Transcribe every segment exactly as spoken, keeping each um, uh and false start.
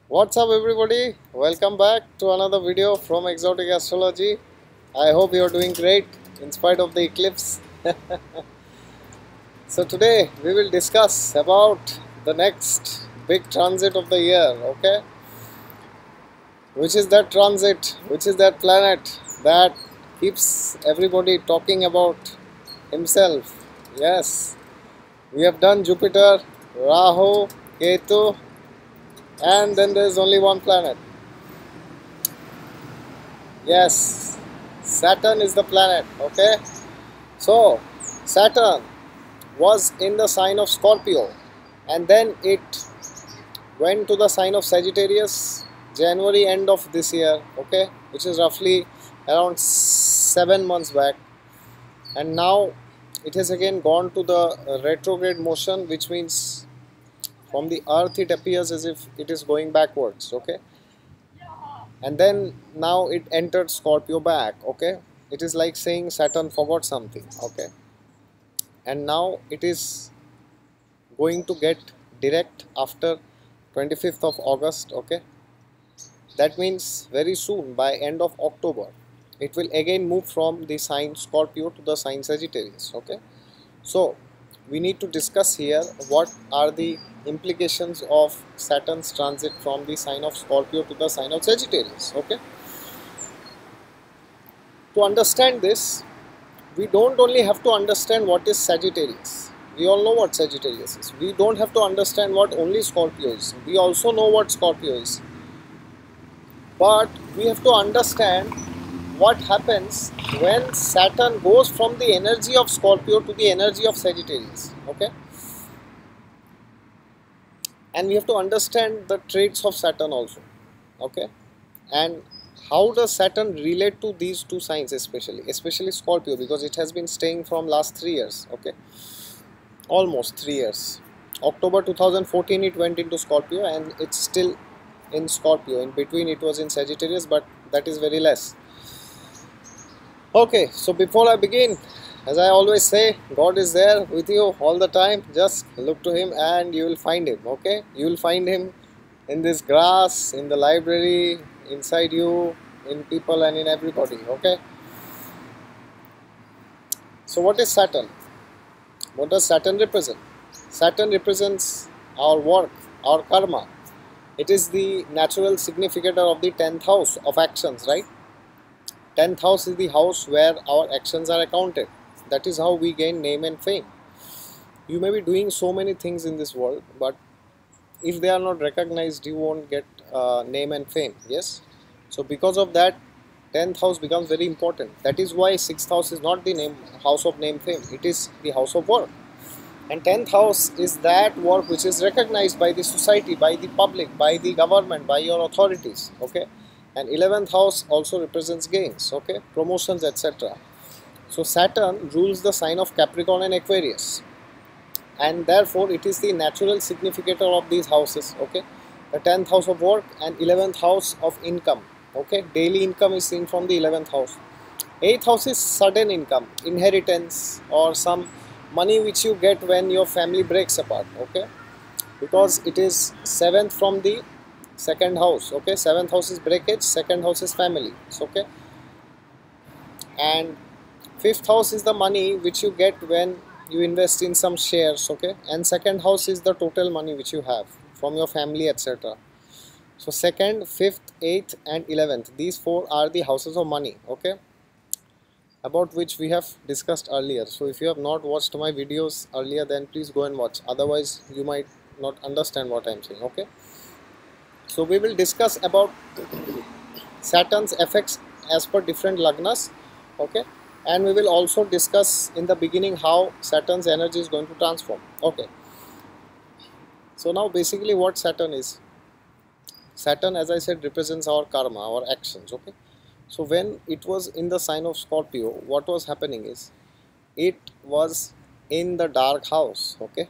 What's up everybody? Welcome back to another video from Exotic Astrology. I hope you're doing great in spite of the eclipse. So today we will discuss about the next big transit of the year, okay? Which is that transit, which is that planet that keeps everybody talking about himself. Yes, we have done Jupiter, Rahu, Ketu, and then there is only one planet. Yes, Saturn is the planet, okay? So, Saturn was in the sign of Scorpio and then it went to the sign of Sagittarius January end of this year, okay? Which is roughly around seven months back, and now it has again gone to the retrograde motion, which means from the earth it appears as if it is going backwards, okay? And then now it entered Scorpio back, okay? It is like saying Saturn forgot something, okay? And now it is going to get direct after twenty-fifth of August, okay? That means very soon, by end of October, it will again move from the sign Scorpio to the sign Sagittarius, okay? So we need to discuss here what are the implications of Saturn's transit from the sign of Scorpio to the sign of Sagittarius, okay? To understand this, we don't only have to understand what is Sagittarius. We all know what Sagittarius is. We don't have to understand what only Scorpio is. We also know what Scorpio is. But we have to understand what happens when Saturn goes from the energy of Scorpio to the energy of Sagittarius, okay? And we have to understand the traits of Saturn also, okay? And how does Saturn relate to these two signs, especially especially Scorpio, because it has been staying from last three years, okay? Almost three years. October two thousand fourteen it went into Scorpio and it's still in Scorpio. In between it was in Sagittarius, but that is very less. Okay, so before I begin, as I always say, God is there with you all the time. Just look to Him and you will find Him, okay? You will find Him in this grass, in the library, inside you, in people and in everybody, okay? So what is Saturn? What does Saturn represent? Saturn represents our work, our karma. It is the natural significator of the tenth house of actions, right? tenth house is the house where our actions are accounted. That is how we gain name and fame. You may be doing so many things in this world, but if they are not recognized, you won't get uh, name and fame, yes? So because of that, tenth house becomes very important. That is why sixth house is not the name house of name fame. It is the house of work. And tenth house is that work which is recognized by the society, by the public, by the government, by your authorities, okay? And eleventh house also represents gains, okay? Promotions, et cetera. So Saturn rules the sign of Capricorn and Aquarius. And therefore it is the natural significator of these houses, okay? The tenth house of work and eleventh house of income, okay? Daily income is seen from the eleventh house. eighth house is sudden income, inheritance, or some money which you get when your family breaks apart, okay? Because it is seventh from the second house, okay? Seventh house is breakage, second house is family, okay? And fifth house is the money which you get when you invest in some shares, okay? And second house is the total money which you have from your family, et cetera. So second, fifth, eighth and eleventh, these four are the houses of money, okay? About which we have discussed earlier. So if you have not watched my videos earlier, then please go and watch. Otherwise you might not understand what I am saying, okay? So we will discuss about Saturn's effects as per different lagnas, okay? And we will also discuss in the beginning how Saturn's energy is going to transform, okay? So now basically what Saturn is, Saturn, as I said, represents our karma, our actions, okay? So when it was in the sign of Scorpio, what was happening is, it was in the dark house, okay?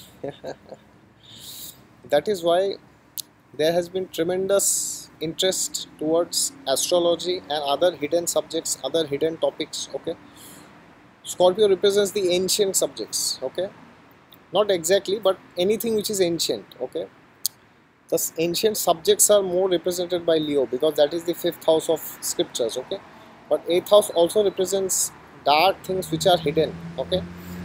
That is why there has been tremendous interest towards astrology and other hidden subjects, other hidden topics, okay? Scorpio represents the ancient subjects, okay? Not exactly, but anything which is ancient, okay? the ancient subjects are more represented by Leo because that is the fifth house of scriptures, okay. But eighth house also represents dark things which are hidden, okay.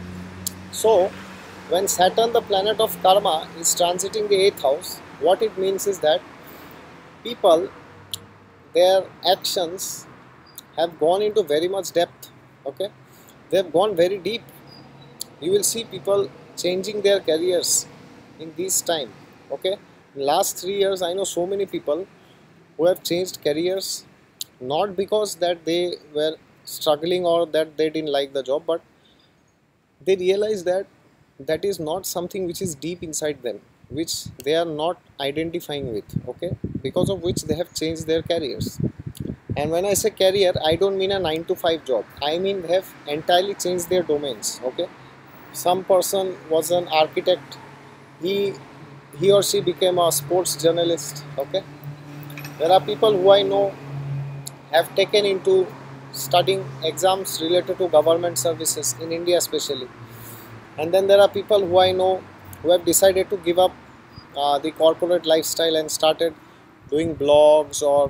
So when Saturn, the planet of karma, is transiting the eighth house, what it means is that people, their actions have gone into very much depth, okay. They have gone very deep. You will see people changing their careers in this time, okay. In last three years I know so many people who have changed careers, not because that they were struggling or that they didn't like the job, but they realize that that is not something which is deep inside them, which they are not identifying with, okay, because of which they have changed their careers. And when I say career, I don't mean a nine to five job, I mean they have entirely changed their domains, okay. Some person was an architect, he he or she became a sports journalist, okay. There are people who I know have taken into studying exams related to government services in India especially. And then there are people who I know who have decided to give up uh, the corporate lifestyle and started doing blogs or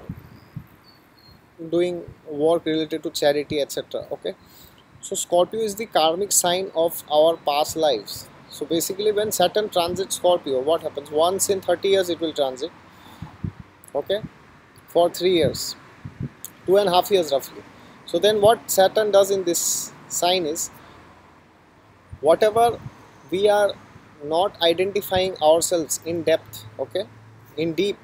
doing work related to charity, et cetera. Okay, so Scorpio is the karmic sign of our past lives. So basically, when Saturn transits Scorpio, what happens? Once in thirty years, it will transit. Okay, for three years, two and a half years roughly. So then, what Saturn does in this sign is, whatever we are not identifying ourselves in depth, okay, in deep,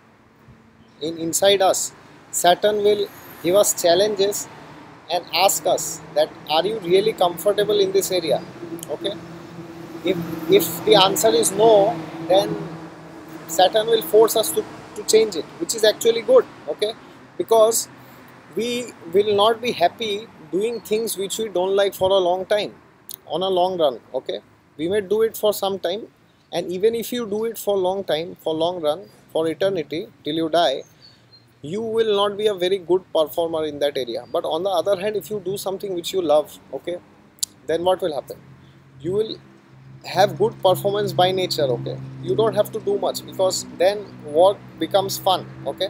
in inside us, Saturn will give us challenges and ask us that are you really comfortable in this area, okay. If, if the answer is no, then Saturn will force us to, to change it, which is actually good, okay, because we will not be happy doing things which we don't like for a long time, on a long run, okay. We may do it for some time, and even if you do it for long time, for long run, for eternity, till you die, you will not be a very good performer in that area. But on the other hand, if you do something which you love, okay, then what will happen? You will have good performance by nature, okay. You don't have to do much, because then work becomes fun, okay,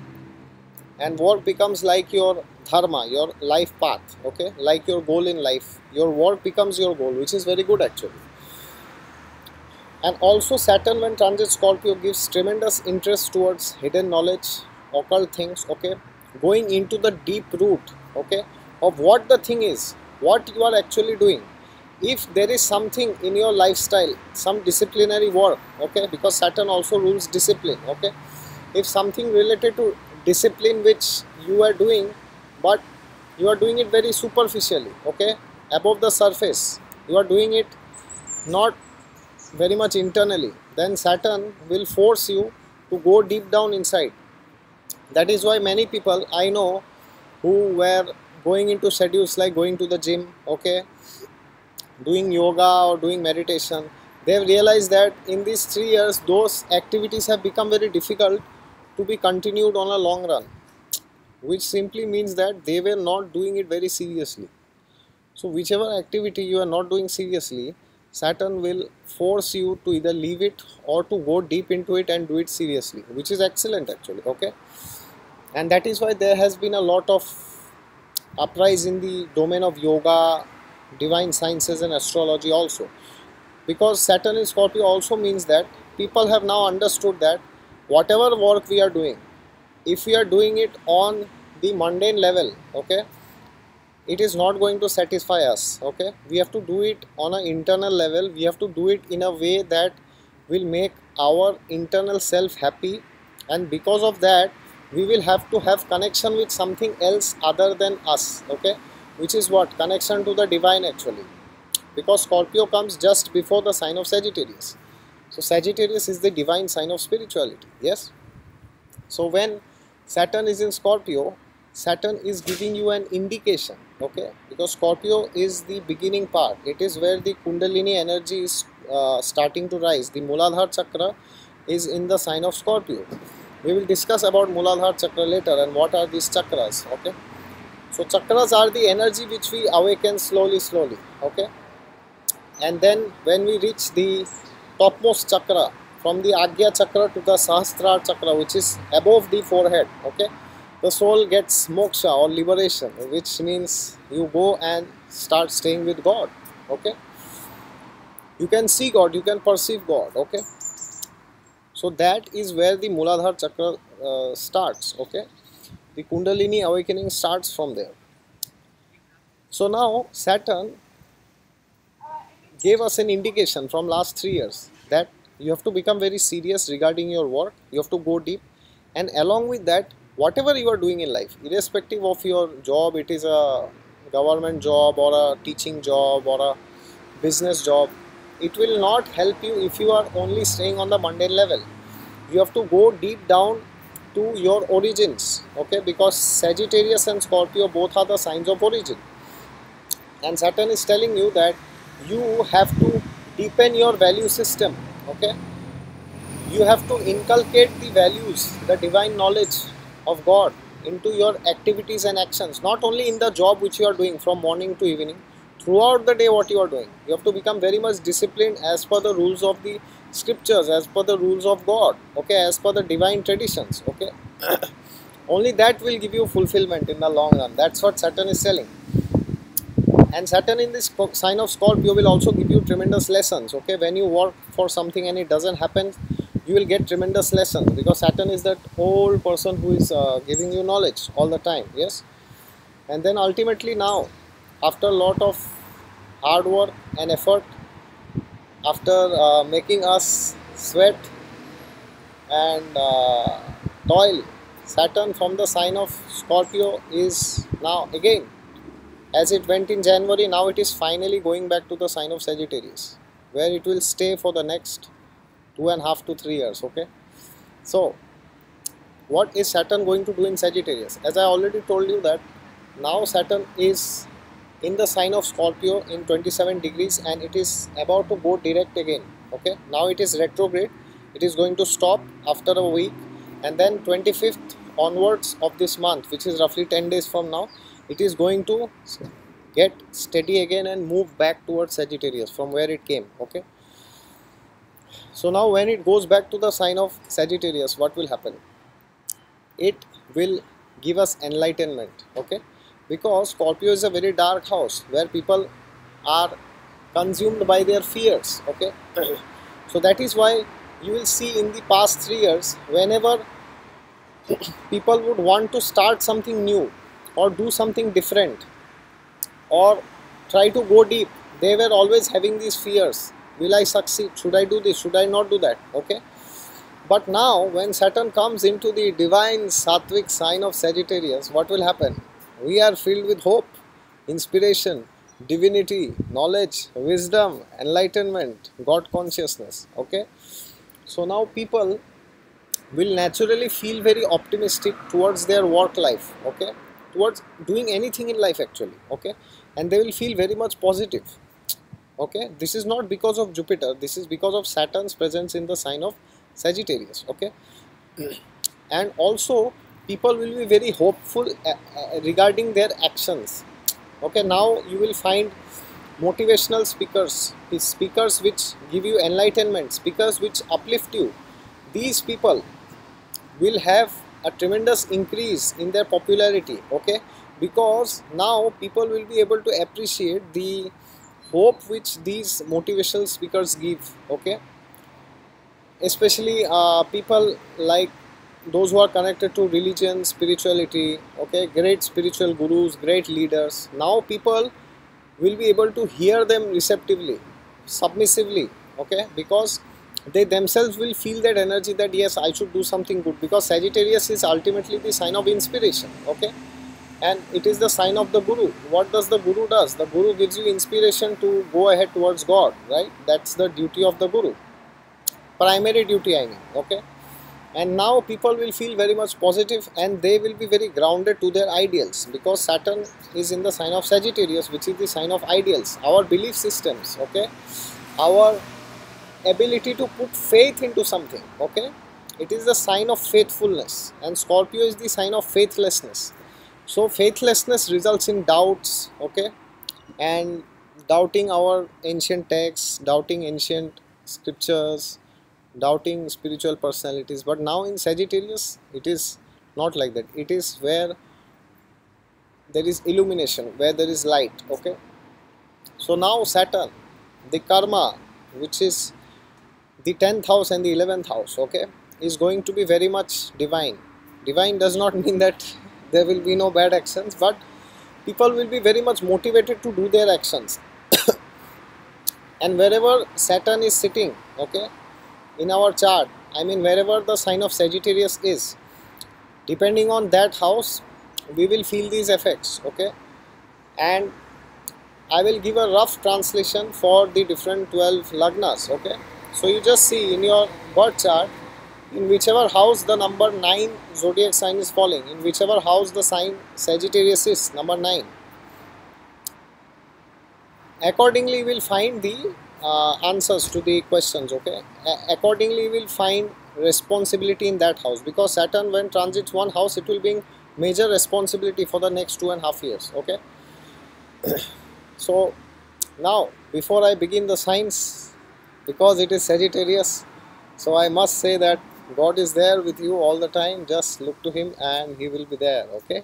and work becomes like your dharma, your life path, okay, like your goal in life. Your work becomes your goal, which is very good actually. And also Saturn, when transit Scorpio, gives tremendous interest towards hidden knowledge, occult things, okay, going into the deep root, okay, of what the thing is, what you are actually doing. If there is something in your lifestyle, some disciplinary work, okay, because Saturn also rules discipline, okay. If something related to discipline which you are doing, but you are doing it very superficially, okay, above the surface, you are doing it not very much internally, then Saturn will force you to go deep down inside. That is why many people I know who were going into schedules like going to the gym, okay, doing yoga or doing meditation, they have realized that in these three years those activities have become very difficult to be continued on a long run, which simply means that they were not doing it very seriously. So whichever activity you are not doing seriously, Saturn will force you to either leave it or to go deep into it and do it seriously, which is excellent actually, okay. And that is why there has been a lot of uprise in the domain of yoga, divine sciences and astrology also, because Saturn in Scorpio also means that people have now understood that whatever work we are doing, if we are doing it on the mundane level, okay, it is not going to satisfy us, okay. We have to do it on an internal level. We have to do it in a way that will make our internal self happy, and because of that we will have to have connection with something else other than us, okay, which is what? Connection to the divine actually, because Scorpio comes just before the sign of Sagittarius. So Sagittarius is the divine sign of spirituality, yes. So when Saturn is in Scorpio, Saturn is giving you an indication, okay, because Scorpio is the beginning part. It is where the Kundalini energy is uh, starting to rise. The Muladhara chakra is in the sign of Scorpio. We will discuss about Muladhara chakra later and what are these chakras, okay. So chakras are the energy which we awaken slowly slowly, okay. And then when we reach the topmost chakra, from the Agya Chakra to the Sahasrara Chakra, which is above the forehead. Okay, the soul gets moksha or liberation, which means you go and start staying with God. Okay, you can see God, you can perceive God. Okay, so that is where the Muladhara Chakra uh, starts. Okay, the Kundalini awakening starts from there. So now Saturn gave us an indication from last three years that you have to become very serious regarding your work, you have to go deep, and along with that, whatever you are doing in life, irrespective of your job, it is a government job or a teaching job or a business job, it will not help you if you are only staying on the mundane level. You have to go deep down to your origins. Okay, because Sagittarius and Scorpio both are the signs of origin, and Saturn is telling you that you have to deepen your value system. Okay, you have to inculcate the values, the divine knowledge of God into your activities and actions, not only in the job which you are doing from morning to evening, throughout the day what you are doing. You have to become very much disciplined as per the rules of the scriptures, as per the rules of God. Okay, as per the divine traditions. Okay, only that will give you fulfillment in the long run. That's what Saturn is telling. And Saturn in this sign of Scorpio will also give you tremendous lessons. Okay, when you work for something and it doesn't happen, you will get tremendous lessons, because Saturn is that old person who is uh, giving you knowledge all the time. Yes, and then ultimately now, after a lot of hard work and effort, after uh, making us sweat and uh, toil, Saturn from the sign of Scorpio is now again, as it went in January, now it is finally going back to the sign of Sagittarius, where it will stay for the next two and a half to three years. Okay, so what is Saturn going to do in Sagittarius? As I already told you that now Saturn is in the sign of Scorpio in twenty-seven degrees, and it is about to go direct again. Okay, now it is retrograde. It is going to stop after a week, and then twenty-fifth onwards of this month, which is roughly ten days from now, it is going to get steady again and move back towards Sagittarius from where it came. Okay, so now when it goes back to the sign of Sagittarius, what will happen? It will give us enlightenment. Okay, because Scorpio is a very dark house where people are consumed by their fears. Okay, so that is why you will see in the past three years, whenever people would want to start something new or do something different or try to go deep, they were always having these fears. Will I succeed? Should I do this? Should I not do that? Okay, but now when Saturn comes into the divine sattvic sign of Sagittarius, what will happen? We are filled with hope, inspiration, divinity, knowledge, wisdom, enlightenment, God consciousness. Okay, so now people will naturally feel very optimistic towards their work life. Okay, towards doing anything in life actually. Okay, and they will feel very much positive. Okay, this is not because of Jupiter, this is because of Saturn's presence in the sign of Sagittarius. Okay, and also people will be very hopeful uh, uh, regarding their actions. Okay, now you will find motivational speakers, speakers which give you enlightenment, speakers which uplift you. These people will have a tremendous increase in their popularity. Okay, because now people will be able to appreciate the hope which these motivational speakers give. Okay, especially uh, people like those who are connected to religion, spirituality. Okay, great spiritual gurus, great leaders. Now people will be able to hear them receptively, submissively. Okay, because they themselves will feel that energy that yes, I should do something good, because Sagittarius is ultimately the sign of inspiration. Okay, and it is the sign of the Guru. What does the Guru does? The Guru gives you inspiration to go ahead towards God, right? That's the duty of the Guru, primary duty I mean. Okay, and now people will feel very much positive and they will be very grounded to their ideals, because Saturn is in the sign of Sagittarius, which is the sign of ideals, our belief systems. Okay, our ability to put faith into something. Okay, it is the sign of faithfulness, and Scorpio is the sign of faithlessness. So faithlessness results in doubts. Okay, and doubting our ancient texts, doubting ancient scriptures, doubting spiritual personalities. But now in Sagittarius it is not like that. It is where there is illumination, where there is light. Okay, so now Saturn, the karma, which is the tenth house and the eleventh house, okay, is going to be very much divine. Divine does not mean that there will be no bad actions, but people will be very much motivated to do their actions. And wherever Saturn is sitting, okay, in our chart, I mean wherever the sign of Sagittarius is, depending on that house, we will feel these effects. Okay, and I will give a rough translation for the different twelve lagnas. Okay, so you just see in your birth chart, in whichever house the number nine zodiac sign is falling, in whichever house the sign Sagittarius is, number nine, accordingly we will find the uh, answers to the questions. Okay, A accordingly we will find responsibility in that house, because Saturn, when transits one house, it will bring major responsibility for the next two and a half years. Okay, so now before I begin the signs, because it is Sagittarius, so I must say that God is there with you all the time. Just look to Him and He will be there. Okay,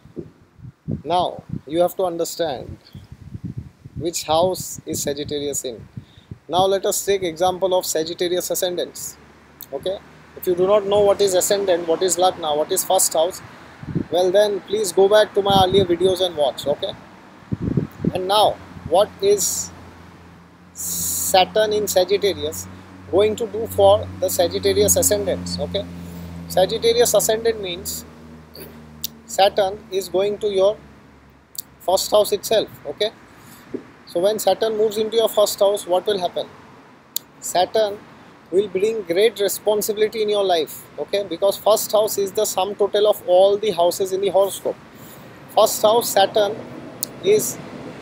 now you have to understand which house is Sagittarius in. Now let us take example of Sagittarius ascendants. Okay, if you do not know what is ascendant, what is lagna, what is first house, well then please go back to my earlier videos and watch. Okay, and now what is Saturn in Sagittarius going to do for the Sagittarius ascendants? Okay, Sagittarius ascendant means Saturn is going to your first house itself. Okay, so when Saturn moves into your first house, what will happen? Saturn will bring great responsibility in your life. Okay, because first house is the sum total of all the houses in the horoscope. First house Saturn is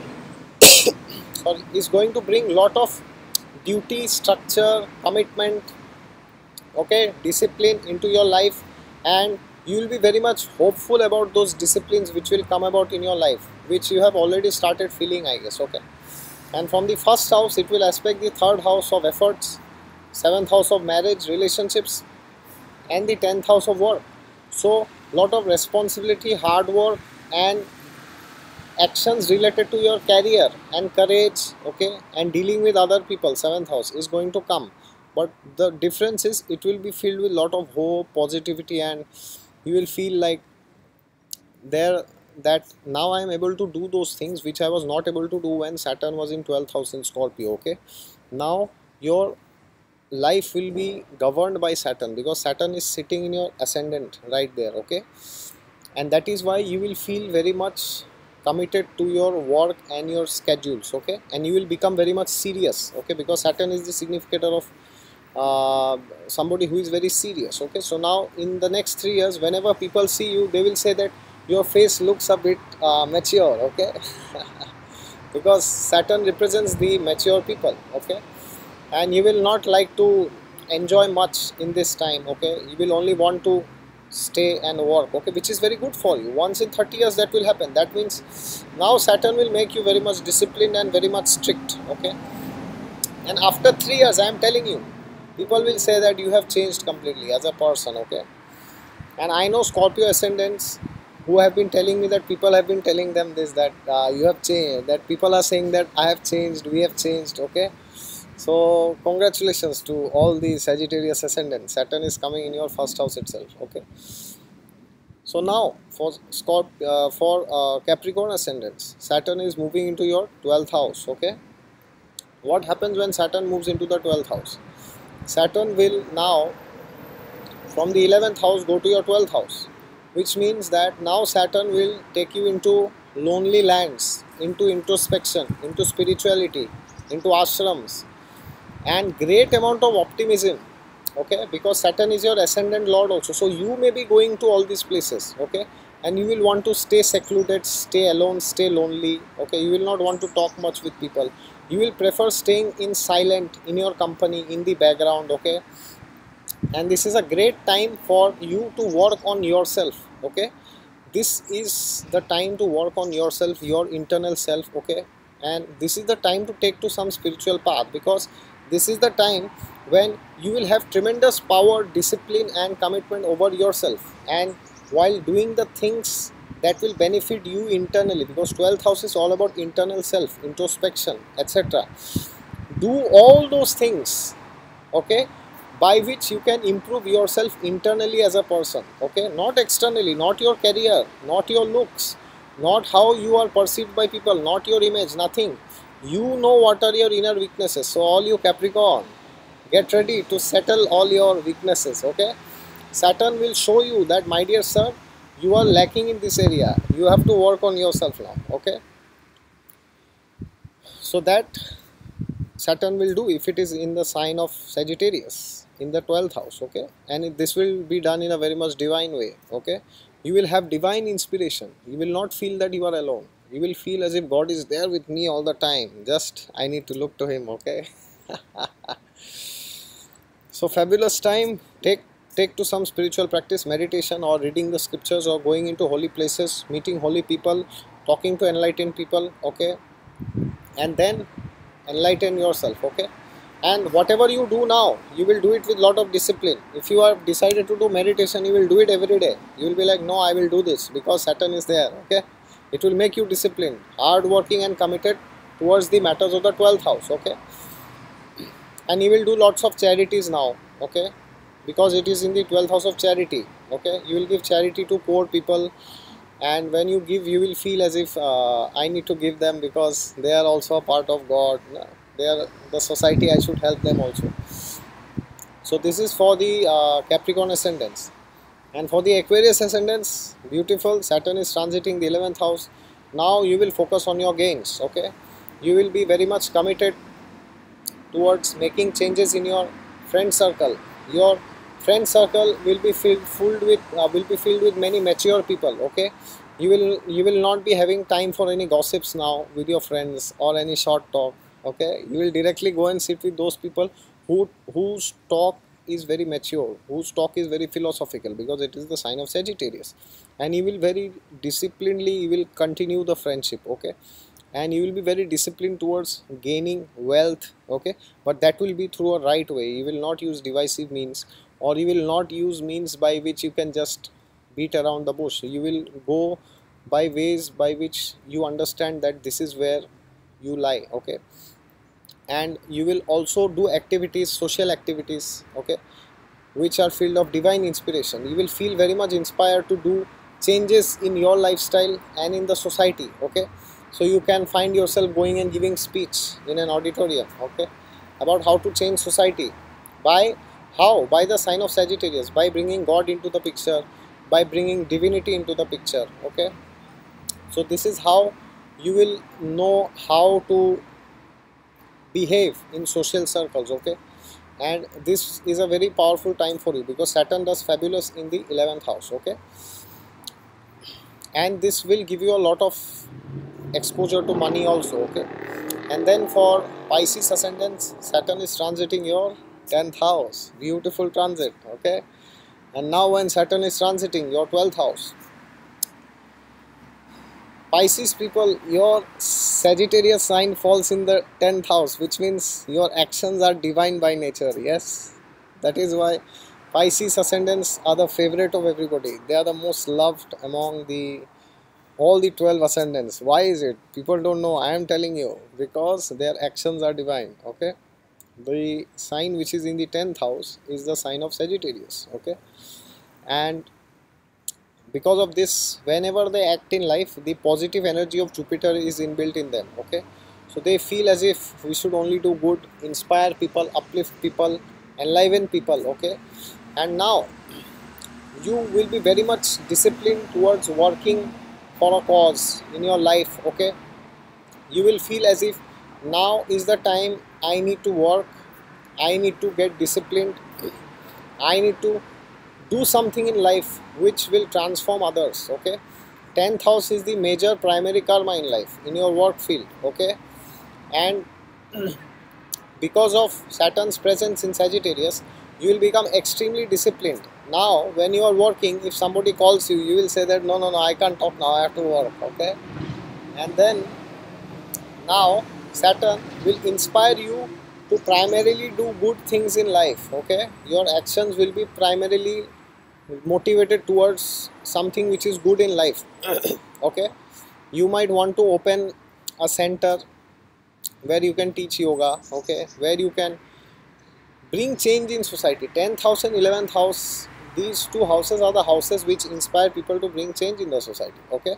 sorry, is going to bring lot of duty, structure, commitment, okay, discipline into your life, and you will be very much hopeful about those disciplines which will come about in your life, which you have already started feeling, I guess. Okay, and from the first house it will aspect the third house of efforts, seventh house of marriage, relationships, and the tenth house of work. So lot of responsibility, hard work, and actions related to your career and courage, okay, and dealing with other people, seventh house is going to come. But the difference is it will be filled with lot of hope, positivity, and you will feel like there that now I am able to do those things which I was not able to do when Saturn was in twelfth house in Scorpio. Okay, now your life will be governed by Saturn, because Saturn is sitting in your ascendant right there. Okay, and that is why you will feel very much committed to your work and your schedules. Okay, and you will become very much serious. Okay, because Saturn is the significator of uh, somebody who is very serious. Okay, so now in the next three years, whenever people see you, they will say that your face looks a bit uh, mature. Okay, because Saturn represents the mature people. Okay, and you will not like to enjoy much in this time. Okay, you will only want to stay and work. Okay, which is very good for you. Once in thirty years that will happen. That means now Saturn will make you very much disciplined and very much strict. Okay, and after three years, I am telling you, people will say that you have changed completely as a person. Okay, and I know Scorpio ascendants who have been telling me that people have been telling them this, that uh, you have changed, that people are saying that I have changed, we have changed. Okay, so congratulations to all the Sagittarius ascendants. Saturn is coming in your first house itself. Okay, so now for Scorp uh, for uh, Capricorn ascendants, Saturn is moving into your twelfth house. Okay, what happens when Saturn moves into the twelfth house? Saturn will now from the eleventh house go to your twelfth house, which means that now Saturn will take you into lonely lands, into introspection, into spirituality, into ashrams, and great amount of optimism. Okay, because Saturn is your ascendant lord also, so you may be going to all these places. Okay, and you will want to stay secluded, stay alone, stay lonely. Okay, you will not want to talk much with people. You will prefer staying in silent, in your company, in the background. Okay, and this is a great time for you to work on yourself. Okay, this is the time to work on yourself, your internal self. Okay, and this is the time to take to some spiritual path, because this is the time when you will have tremendous power, discipline and commitment over yourself, and while doing the things that will benefit you internally, because twelfth house is all about internal self, introspection, etc. Do all those things, okay, by which you can improve yourself internally as a person, okay, not externally, not your career, not your looks, not how you are perceived by people, not your image, nothing. You know what are your inner weaknesses. So all you Capricorn, get ready to settle all your weaknesses, okay. Saturn will show you that, my dear sir, you are lacking in this area, you have to work on yourself now, okay. So that Saturn will do if it is in the sign of Sagittarius in the twelfth house, okay, and this will be done in a very much divine way, okay. You will have divine inspiration, you will not feel that you are alone, you will feel as if God is there with me all the time, just I need to look to him, okay. So fabulous time. Take take to some spiritual practice, meditation or reading the scriptures or going into holy places, meeting holy people, talking to enlightened people, okay, and then enlighten yourself, okay. And whatever you do now, you will do it with lot of discipline. If you have decided to do meditation, you will do it every day. You will be like, no, I will do this because Saturn is there, okay. It will make you disciplined, hard working and committed towards the matters of the twelfth house, okay. And you will do lots of charities now, okay, because it is in the twelfth house of charity, okay. You will give charity to poor people, and when you give, you will feel as if uh, I need to give them because they are also a part of God, they are the society, I should help them also. So this is for the uh, Capricorn ascendants. And for the Aquarius ascendants, beautiful, Saturn is transiting the eleventh house. Now you will focus on your gains, okay. You will be very much committed towards making changes in your friend circle. Your friend circle will be filled, filled with uh, will be filled with many mature people, okay. You will you will not be having time for any gossips now with your friends or any short talk, okay. You will directly go and sit with those people who whose talk is very mature, whose talk is very philosophical, because it is the sign of Sagittarius, and you will very disciplinedly you will continue the friendship, okay. And you will be very disciplined towards gaining wealth, okay, but that will be through a right way. You will not use divisive means, or you will not use means by which you can just beat around the bush. You will go by ways by which you understand that this is where you lie, okay. And you will also do activities, social activities, okay, which are filled of divine inspiration. You will feel very much inspired to do changes in your lifestyle and in the society, okay. So you can find yourself going and giving speech in an auditorium, okay, about how to change society. By how? By the sign of Sagittarius, by bringing God into the picture, by bringing divinity into the picture, okay. So this is how you will know how to behave in social circles, okay. And this is a very powerful time for you because Saturn does fabulous in the eleventh house, okay. And this will give you a lot of exposure to money also, okay. And then for Pisces ascendants, Saturn is transiting your tenth house, beautiful transit, okay. And now when Saturn is transiting your twelfth house, Pisces people, your Sagittarius sign falls in the tenth house, which means your actions are divine by nature. Yes, that is why Pisces ascendants are the favorite of everybody. They are the most loved among the all the twelve ascendants. Why is it? People don't know. I am telling you, because their actions are divine, okay. The sign which is in the tenth house is the sign of Sagittarius, okay. And because of this, whenever they act in life, the positive energy of Jupiter is inbuilt in them, okay. So they feel as if we should only do good, inspire people, uplift people, enliven people, okay. And now you will be very much disciplined towards working for a cause in your life, okay. You will feel as if now is the time I need to work, I need to get disciplined, I need to do something in life which will transform others, okay. tenth house is the major primary karma in life, in your work field, okay. And because of Saturn's presence in Sagittarius, you will become extremely disciplined. Now when you are working, if somebody calls you, you will say that no no no I can't talk now, I have to work, okay. And then now Saturn will inspire you to primarily do good things in life. Okay, your actions will be primarily motivated towards something which is good in life. Okay, you might want to open a center where you can teach yoga. Okay, where you can bring change in society. tenth house and eleventh house, these two houses are the houses which inspire people to bring change in the society. Okay,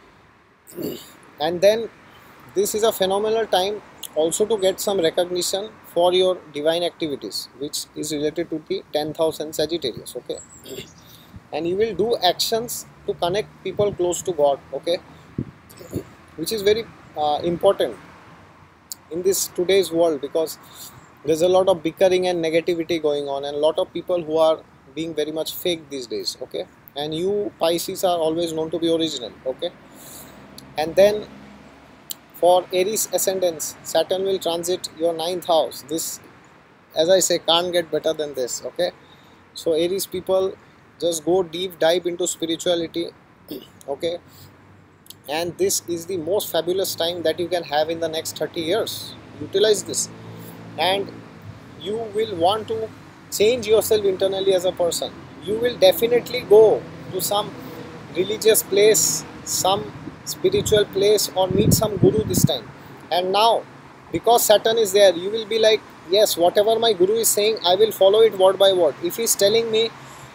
and then this is a phenomenal time also to get some recognition for your divine activities, which is related to the tenth house and Sagittarius. Okay, and you will do actions to connect people close to God. Okay, which is very uh, important in this today's world, because there's a lot of bickering and negativity going on, and a lot of people who are being very much fake these days. Okay, and you Pisces are always known to be original. Okay, and then for Aries ascendants, Saturn will transit your ninth house. This, as I say, can't get better than this. Okay, so Aries people, just go deep dive into spirituality. Okay, and this is the most fabulous time that you can have in the next thirty years. Utilize this, and you will want to change yourself internally as a person. You will definitely go to some religious place, some spiritual place, or meet some guru this time. And now, because Saturn is there, you will be like, yes, whatever my guru is saying, I will follow it word by word. If he is telling me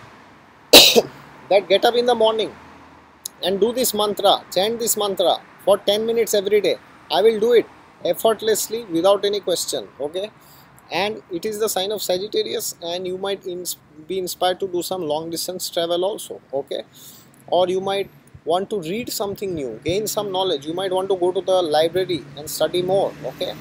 that get up in the morning and do this mantra, chant this mantra for ten minutes every day, I will do it effortlessly without any question. Okay, and it is the sign of Sagittarius, and you might ins be inspired to do some long distance travel also. Okay, or you might want to read something new, gain some knowledge. You might want to go to the library and study more. Okay,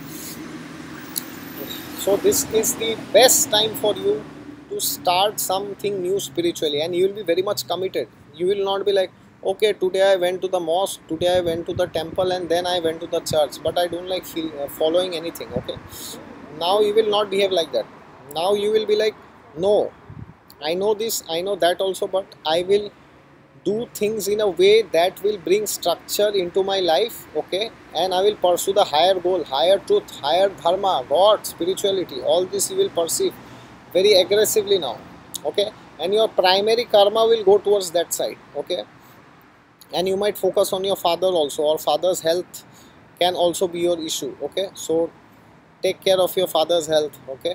so this is the best time for you to start something new spiritually, and you will be very much committed. You will not be like, okay, today I went to the mosque, today I went to the temple, and then I went to the church, but I don't like feel, uh, following anything. Okay, now you will not behave like that. Now you will be like, no, I know this, I know that also, but I will do things in a way that will bring structure into my life. Okay, and I will pursue the higher goal, higher truth, higher dharma, God, spirituality. All this you will perceive very aggressively now. Okay, and your primary karma will go towards that side. Okay, and you might focus on your father also, or father's health can also be your issue. Okay, so take care of your father's health. Okay,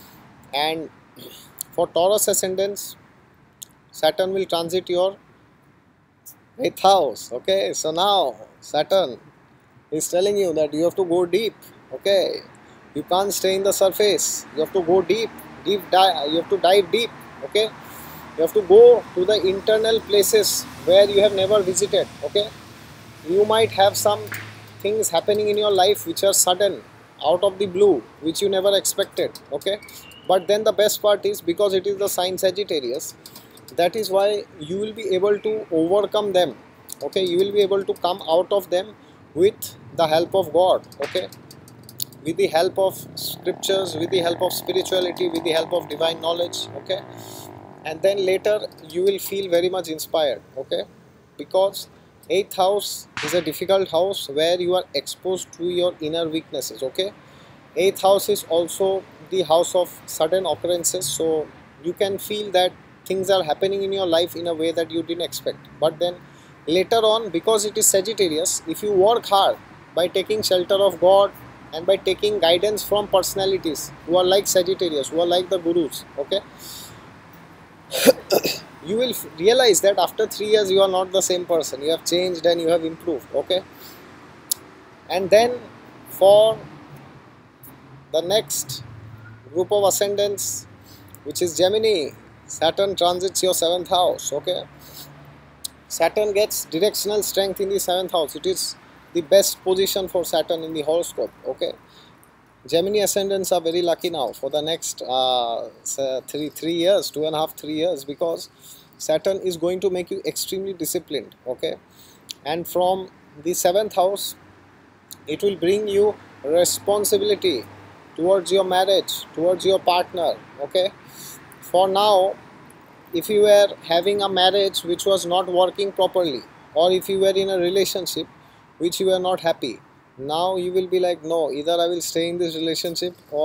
and for Taurus ascendants, Saturn will transit your eighth house. Okay, so now Saturn is telling you that you have to go deep. Okay, you can't stay in the surface, you have to go deep, deep dive, you have to dive deep. Okay, you have to go to the internal places where you have never visited. Okay, you might have some things happening in your life which are sudden, out of the blue, which you never expected. Okay, but then the best part is, because it is the sign Sagittarius, that is why you will be able to overcome them. Okay, you will be able to come out of them with the help of God. Okay, with the help of scriptures, with the help of spirituality, with the help of divine knowledge. Okay, and then later you will feel very much inspired. Okay, because eighth house is a difficult house where you are exposed to your inner weaknesses. Okay, eighth house is also the house of sudden occurrences, so you can feel that things are happening in your life in a way that you didn't expect. But then later on, because it is Sagittarius, if you work hard by taking shelter of God and by taking guidance from personalities who are like Sagittarius, who are like the gurus, okay, you will realize that after three years you are not the same person. You have changed and you have improved. Okay, and then for the next group of ascendants, which is Gemini, Saturn transits your seventh house. Okay, Saturn gets directional strength in the seventh house. It is the best position for Saturn in the horoscope. Okay, Gemini ascendants are very lucky now for the next uh, three three years, two and a half, three years, because Saturn is going to make you extremely disciplined. Okay, and from the seventh house, it will bring you responsibility towards your marriage, towards your partner. Okay, for now, if you were having a marriage which was not working properly, or if you were in a relationship which you were not happy, now you will be like, no, either I will stay in this relationship or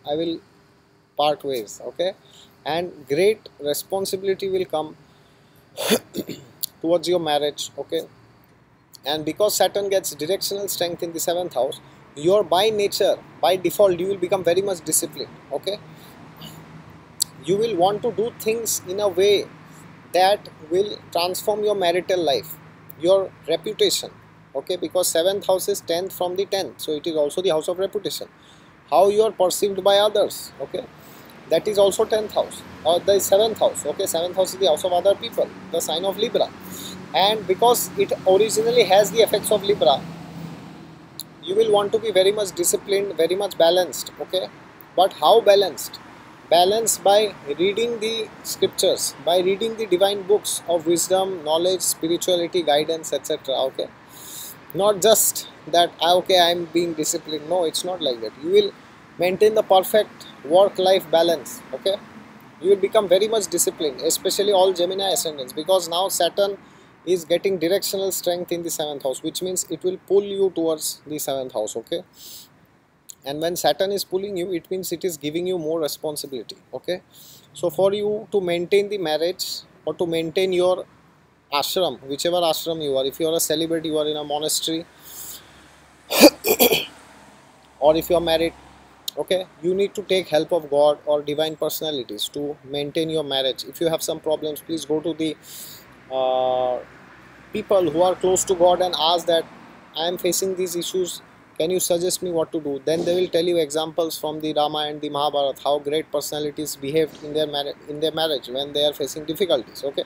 I will part ways, okay, and great responsibility will come towards your marriage, okay. And because Saturn gets directional strength in the seventh house, you're by nature, by default, you will become very much disciplined, okay. You will want to do things in a way that will transform your marital life, your reputation, okay, because seventh house is tenth from the tenth, so it is also the house of reputation, how you are perceived by others, okay. That is also tenth house or the seventh house, okay. Seventh house is the house of other people, the sign of Libra, and because it originally has the effects of Libra, you will want to be very much disciplined, very much balanced, okay. But how balanced? Balanced by reading the scriptures, by reading the divine books of wisdom, knowledge, spirituality, guidance, etc., okay. Not just that, okay, I am being disciplined. No, it's not like that. You will maintain the perfect work-life balance, okay. You will become very much disciplined, especially all Gemini ascendants, because now Saturn is getting directional strength in the seventh house, which means it will pull you towards the seventh house, okay. And when Saturn is pulling you, it means it is giving you more responsibility, okay. So for you to maintain the marriage or to maintain your ashram, whichever ashram you are, if you are a celibate, you are in a monastery, or if you are married, okay, you need to take help of God or divine personalities to maintain your marriage. If you have some problems, please go to the uh, people who are close to God and ask that I am facing these issues, can you suggest me what to do? Then they will tell you examples from the Rama and the Mahabharata, how great personalities behaved in their marriage in their marriage when they are facing difficulties, okay.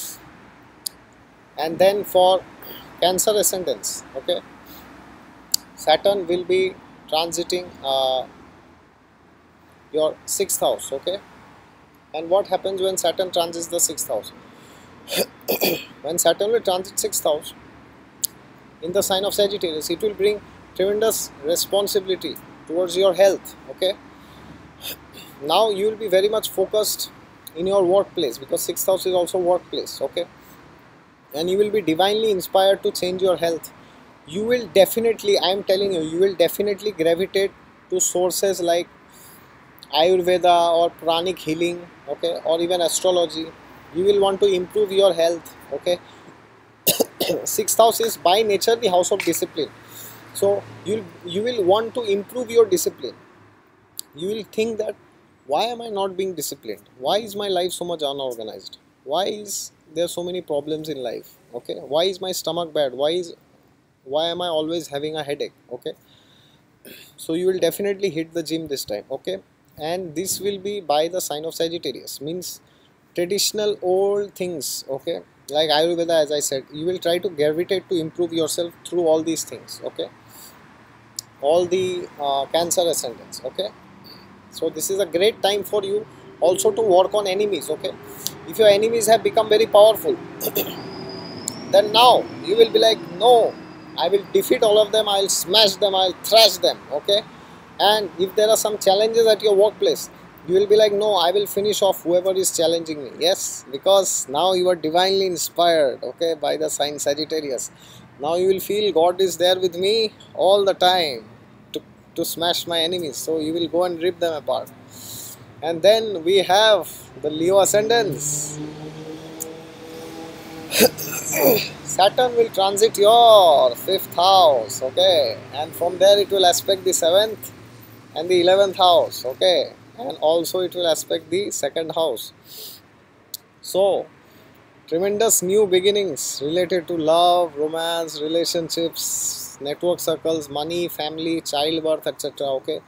And then for Cancer ascendants, okay, Saturn will be transiting uh, your sixth house, okay. And what happens when Saturn transits the sixth house? When Saturn will transit sixth house in the sign of Sagittarius, it will bring tremendous responsibility towards your health, okay. Now you will be very much focused in your workplace, because sixth house is also workplace, okay. And you will be divinely inspired to change your health. You will definitely, I am telling you, you will definitely gravitate to sources like Ayurveda or pranic healing, okay, or even astrology. You will want to improve your health, okay. Sixth house is by nature the house of discipline, so you you will want to improve your discipline. You will think that, why am I not being disciplined? Why is my life so much unorganized? Why is there so many problems in life, okay. Why is my stomach bad? Why is why am I always having a headache, okay. So you will definitely hit the gym this time, okay. And this will be by the sign of Sagittarius, means traditional old things, okay, like Ayurveda, as I said. You will try to gravitate to improve yourself through all these things, okay. All the uh, Cancer ascendants, okay. So this is a great time for you also to work on enemies, okay. If your enemies have become very powerful, then now you will be like, no, I will defeat all of them, I will smash them, I will thrash them, okay. And if there are some challenges at your workplace, you will be like, no, I will finish off whoever is challenging me. Yes, because now you are divinely inspired, okay, by the sign Sagittarius. Now you will feel God is there with me all the time to, to smash my enemies. So you will go and rip them apart. And then we have the Leo ascendants. Saturn will transit your fifth house, okay, and from there it will aspect the seventh and the eleventh house, okay, and also it will aspect the second house. So tremendous new beginnings related to love, romance, relationships, network circles, money, family, childbirth, etc., okay.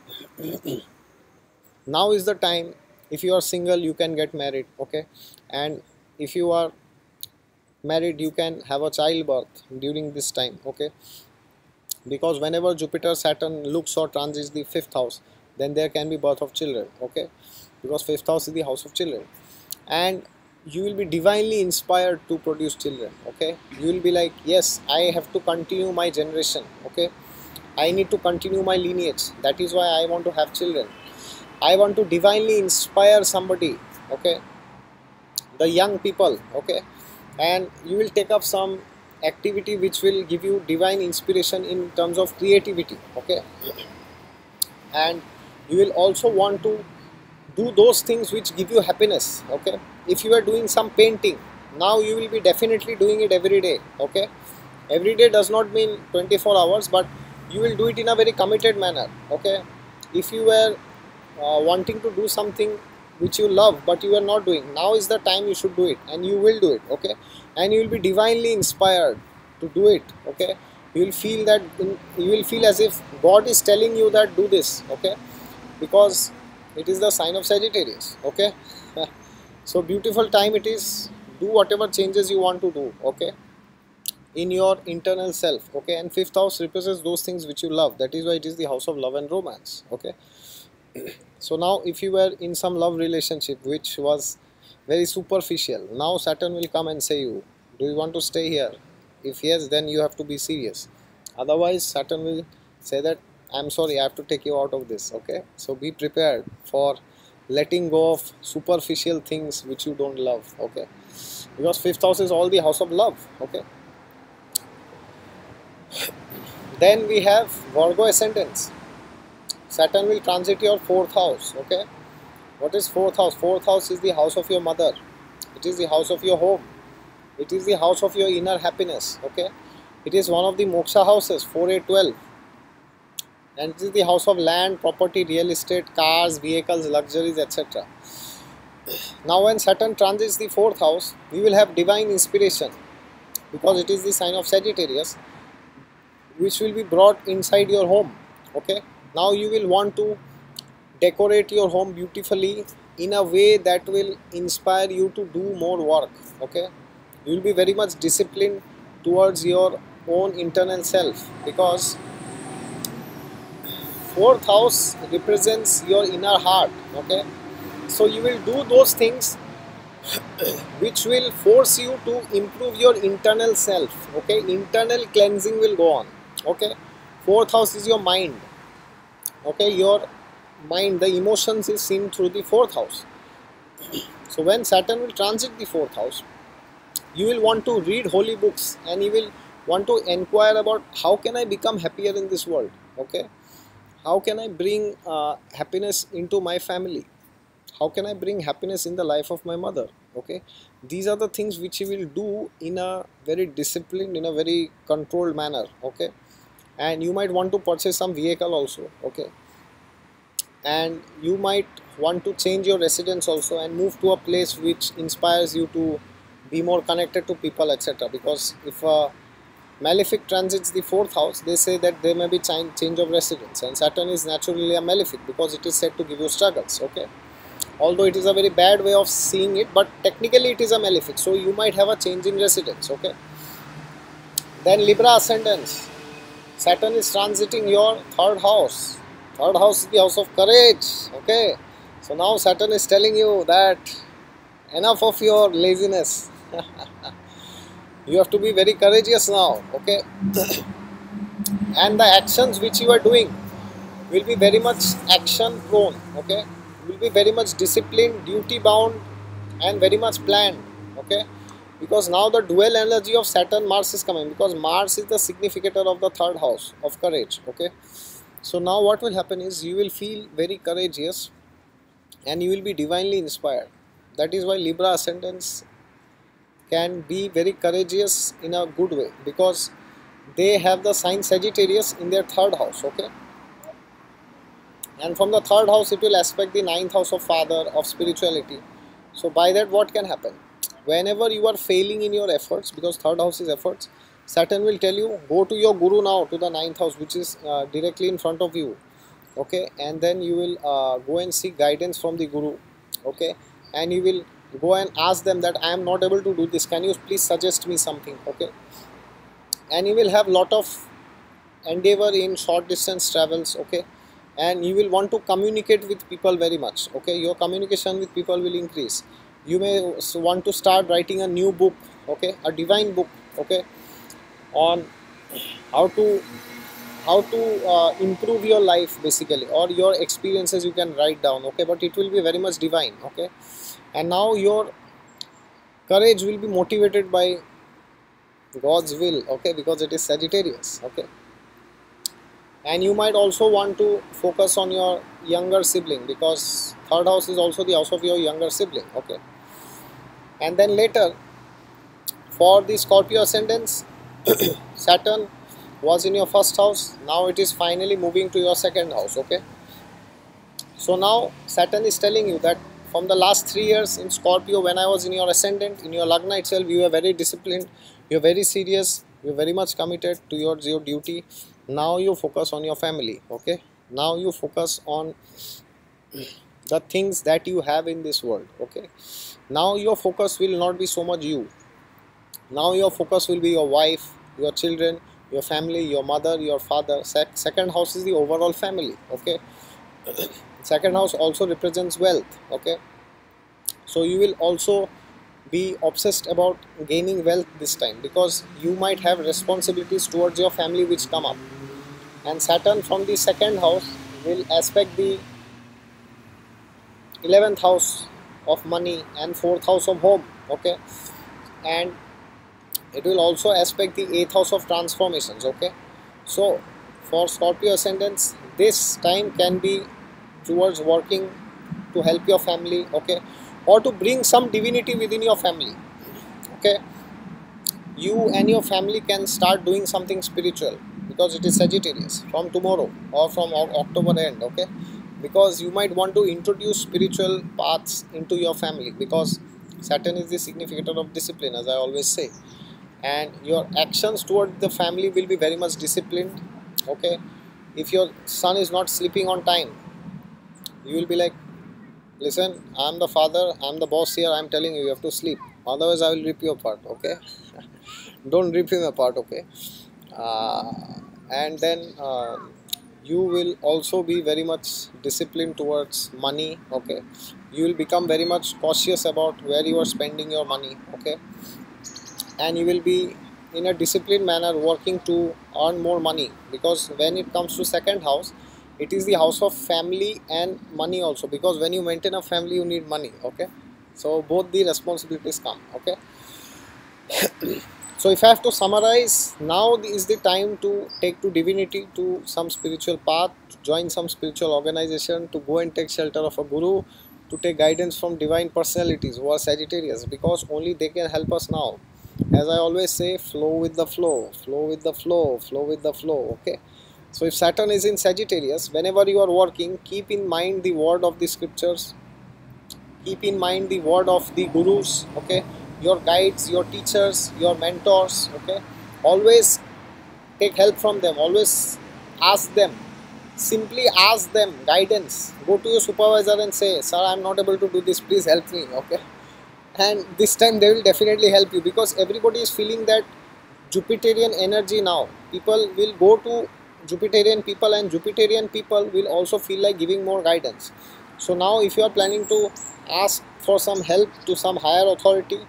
Now is the time. If you are single, you can get married, okay, and if you are married, you can have a childbirth during this time, okay, because whenever Jupiter Saturn looks or transits the fifth house, then there can be birth of children, okay, because fifth house is the house of children. And you will be divinely inspired to produce children, okay. You will be like, yes, I have to continue my generation, okay, I need to continue my lineage, that is why I want to have children. I want to divinely inspire somebody, okay, the young people, okay, and you will take up some activity which will give you divine inspiration in terms of creativity, okay. And You will also want to do those things which give you happiness. Okay, if you are doing some painting, now you will be definitely doing it every day. Okay, every day does not mean twenty-four hours, but you will do it in a very committed manner. Okay, if you were uh, wanting to do something which you love but you are not doing, now is the time you should do it, and you will do it. Okay, and you will be divinely inspired to do it. Okay, you will feel that in, you will feel as if God is telling you that do this. Okay, because it is the sign of Sagittarius. Okay, so beautiful time it is. Do whatever changes you want to do. Okay, in your internal self. Okay, and fifth house represents those things which you love. That is why it is the house of love and romance. Okay, so now if you were in some love relationship which was very superficial, now Saturn will come and say you, do you want to stay here? If yes, then you have to be serious. Otherwise Saturn will say that I'm sorry, I have to take you out of this. Okay, so be prepared for letting go of superficial things which you don't love. Okay, because fifth house is all the house of love. Okay, then we have Virgo ascendants. Saturn will transit your fourth house. Okay, what is fourth house? Fourth house is the house of your mother. It is the house of your home. It is the house of your inner happiness. Okay, it is one of the moksha houses, four, eight, twelve, and it is the house of land, property, real estate, cars, vehicles, luxuries, et cetera. Now when Saturn transits the fourth house, you will have divine inspiration, because it is the sign of Sagittarius, which will be brought inside your home. Okay, now you will want to decorate your home beautifully in a way that will inspire you to do more work. Okay, you will be very much disciplined towards your own internal self, because fourth house represents your inner heart. Okay, so you will do those things which will force you to improve your internal self. Okay, internal cleansing will go on. Okay, fourth house is your mind. Okay, your mind, the emotions is seen through the fourth house. So when Saturn will transit the fourth house, you will want to read holy books, and you will want to inquire about how can I become happier in this world. Okay, how can I bring uh, happiness into my family, how can I bring happiness in the life of my mother. Okay, these are the things which you will do in a very disciplined, in a very controlled manner. Okay, and you might want to purchase some vehicle also. Okay, and you might want to change your residence also and move to a place which inspires you to be more connected to people, etc. Because if a malefic transits the fourth house, they say that there may be change of residence, and Saturn is naturally a malefic because it is said to give you struggles. Okay, although it is a very bad way of seeing it, but technically it is a malefic, so you might have a change in residence. Okay, then Libra ascendants, Saturn is transiting your third house. Third house is the house of courage. Okay, so now Saturn is telling you that enough of your laziness. You have to be very courageous now. Okay, and the actions which you are doing will be very much action prone. Okay, will be very much disciplined, duty bound, and very much planned. Okay, because now the dual energy of Saturn Mars is coming, because Mars is the significator of the third house of courage. Okay, so now what will happen is you will feel very courageous and you will be divinely inspired. That is why Libra ascendants can be very courageous in a good way, because they have the sign Sagittarius in their third house. Okay, and from the third house it will aspect the ninth house of father, of spirituality. So by that what can happen? Whenever you are failing in your efforts, because third house is efforts, Saturn will tell you go to your guru now, to the ninth house, which is uh, directly in front of you. Okay, and then you will uh, go and seek guidance from the guru. Okay, and you will go and ask them that I am not able to do this, can you please suggest me something. Okay, and you will have lot of endeavor in short distance travels. Okay, and you will want to communicate with people very much. Okay, your communication with people will increase. You may want to start writing a new book. Okay, a divine book. Okay, on how to how to uh, improve your life basically, or your experiences you can write down. Okay, but it will be very much divine. Okay, and now your courage will be motivated by God's will. Okay, because it is Sagittarius. Okay, And you might also want to focus on your younger sibling, because third house is also the house of your younger sibling. Okay, and then later for the Scorpio ascendants, Saturn was in your first house, now it is finally moving to your second house. Okay, so now Saturn is telling you that from the last three years in Scorpio, when I was in your ascendant, in your Lagna itself, you were very disciplined, you are very serious, you are very much committed towards your duty. Now you focus on your family. Okay, now you focus on the things that you have in this world. Okay, now your focus will not be so much you. Now your focus will be your wife, your children, your family, your mother, your father. Sec second house is the overall family. Okay, second house also represents wealth. Okay, so you will also be obsessed about gaining wealth this time, because you might have responsibilities towards your family which come up. And Saturn from the second house will aspect the eleventh house of money and fourth house of home. Okay, and it will also aspect the eighth house of transformations. Okay, so for Scorpio ascendants, this time can be towards working to help your family. Okay, or to bring some divinity within your family. Okay, you and your family can start doing something spiritual, because it is Sagittarius from tomorrow or from October end. Okay, because you might want to introduce spiritual paths into your family, because Saturn is the significator of discipline, as I always say, and your actions toward the family will be very much disciplined. Okay, if your son is not sleeping on time, you will be like, listen, I'm the father, I'm the boss here, I'm telling you, you have to sleep, otherwise I will rip you apart. Okay, don't rip him apart. Okay, uh, and then uh, you will also be very much disciplined towards money. Okay, you will become very much cautious about where you are spending your money. Okay, and you will be in a disciplined manner working to earn more money, because when it comes to second house, it is the house of family and money also, because when you maintain a family you need money. Okay, so both the responsibilities come. Okay, so if I have to summarize, now is the time to take to divinity, to some spiritual path, to join some spiritual organization, to go and take shelter of a guru, to take guidance from divine personalities who are Sagittarius, because only they can help us now. As I always say, flow with the flow, flow with the flow, flow with the flow. Okay, so if Saturn is in Sagittarius, whenever you are working, keep in mind the word of the scriptures, keep in mind the word of the gurus. Okay, your guides, your teachers, your mentors. Okay, always take help from them, always ask them, simply ask them guidance. Go to your supervisor and say, sir, I am not able to do this, please help me. Okay, and this time they will definitely help you, because everybody is feeling that Jupiterian energy now. People will go to Jupiterian people, and Jupiterian people will also feel like giving more guidance. So now if you are planning to ask for some help to some higher authority,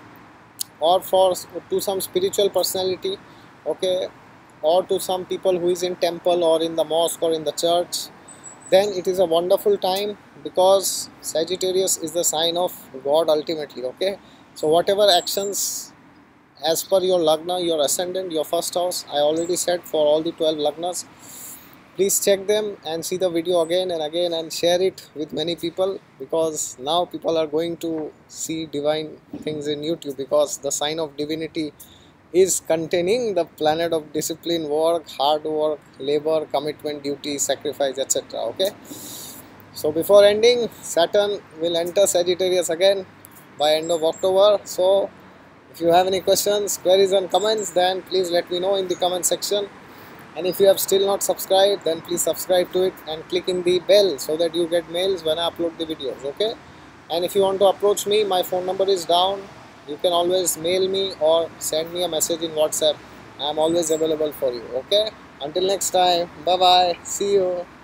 or for to some spiritual personality, okay, or to some people who is in temple or in the mosque or in the church, then it is a wonderful time, because Sagittarius is the sign of God ultimately. Okay, so whatever actions as per your Lagna, your ascendant, your first house, I already said for all the twelve Lagnas, please check them and see the video again and again and share it with many people, because now people are going to see divine things in YouTube, because the sign of divinity is containing the planet of discipline, work, hard work, labor, commitment, duty, sacrifice, et cetera. Okay, so before ending, Saturn will enter Sagittarius again by end of October. So if you have any questions, queries and comments, then please let me know in the comment section. And if you have still not subscribed, then please subscribe to it and click in the bell, so that you get mails when I upload the videos. Okay, and if you want to approach me, my phone number is down. You can always mail me or send me a message in WhatsApp. I am always available for you. Okay, until next time, bye bye, see you.